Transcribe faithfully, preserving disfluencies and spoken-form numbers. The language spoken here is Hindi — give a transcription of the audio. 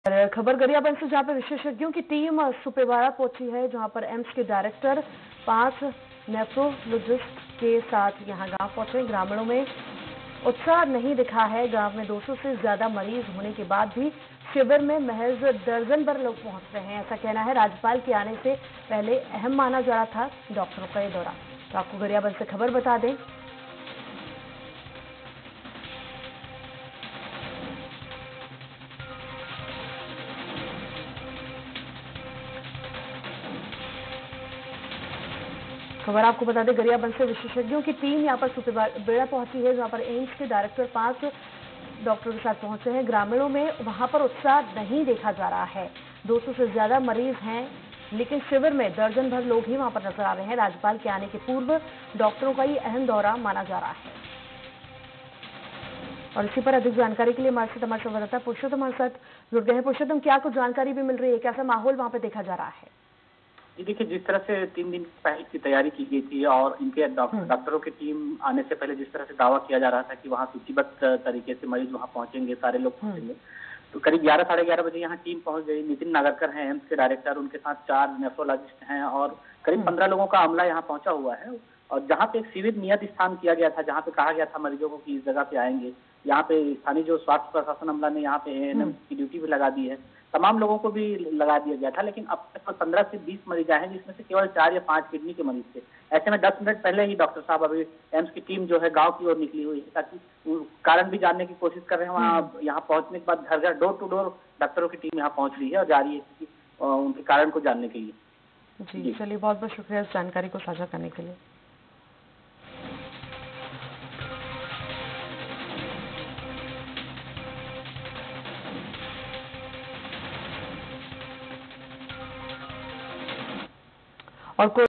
और खबर गरियाबंद से, जहां पर विशेषज्ञों की टीम सुपेवाड़ा पहुंची है, जहां पर एम्स के डायरेक्टर पांच नेफ्रोलॉजिस्ट के साथ यहां गांव पहुंचे। ग्रामीणों में उत्साह नहीं दिखा है। गांव में दो सौ से ज्यादा मरीज होने के बाद भी शिविर में महज दर्जन भर लोग पहुंच रहे हैं, ऐसा कहना है। राज्यपाल के आने से पहले अहम माना जा रहा था डॉक्टरों का ये दौरा। तो आपको गरियाबंद से खबर बता दें, खबर आपको बता दें, गरियाबंद से विशेषज्ञों की टीम यहां पर सुपेवाड़ा पहुंची है, जहां पर एम्स के डायरेक्टर पांच डॉक्टरों के साथ पहुंचे हैं। ग्रामीणों में वहां पर उत्साह नहीं देखा जा रहा है। दो सौ से ज्यादा मरीज हैं, लेकिन शिविर में दर्जन भर लोग ही वहां पर नजर आ रहे हैं। राज्यपाल के आने के पूर्व डॉक्टरों का ये अहम दौरा माना जा रहा है। और इसी पर अधिक जानकारी के लिए हमारे साथ हमारे संवाददाता पुरुषोत्तम हमारे साथ जुड़ गए हैं। पुरुषोत्तम, क्या कुछ जानकारी भी मिल रही है? कैसा माहौल वहां पर देखा जा रहा है? जी देखिए, जिस तरह से तीन दिन पहले की तैयारी की गई थी और इनके डॉक्टरों की टीम आने से पहले जिस तरह से दावा किया जा रहा था कि वहां सूचीबद्ध तरीके से मरीज वहां पहुंचेंगे, सारे लोग पहुंचेंगे, तो करीब ग्यारह साढ़े ग्यारह बजे यहाँ टीम पहुंच गई। नितिन नागरकर हैं एम्स के डायरेक्टर, उनके साथ चार नेफ्रोलॉजिस्ट हैं और करीब पंद्रह लोगों का अमला यहाँ पहुंचा हुआ है। और जहाँ पे एक शिविर नियत स्थान किया गया था, जहाँ पे कहा गया था मरीजों को कि इस जगह पे आएंगे, यहाँ पे स्थानीय जो स्वास्थ्य प्रशासन अमला ने यहाँ पे एएनएम की ड्यूटी भी लगा दी है, तमाम लोगों को भी लगा दिया गया था। लेकिन अब तक पंद्रह से बीस मरीज आए हैं, जिसमें से केवल चार या पांच किडनी के मरीज थे। ऐसे में दस मिनट पहले ही डॉक्टर साहब अभी एम्स की टीम जो है गांव की ओर निकली हुई है, ताकि कारण भी जानने की कोशिश कर रहे हैं। वहाँ यहाँ पहुंचने के बाद घर घर डोर टू डोर डॉक्टरों की टीम यहाँ पहुंच रही है और जा रही है कि उनके कारण को जानने के लिए। जी चलिए, बहुत बहुत शुक्रिया इस जानकारी को साझा करने के लिए। और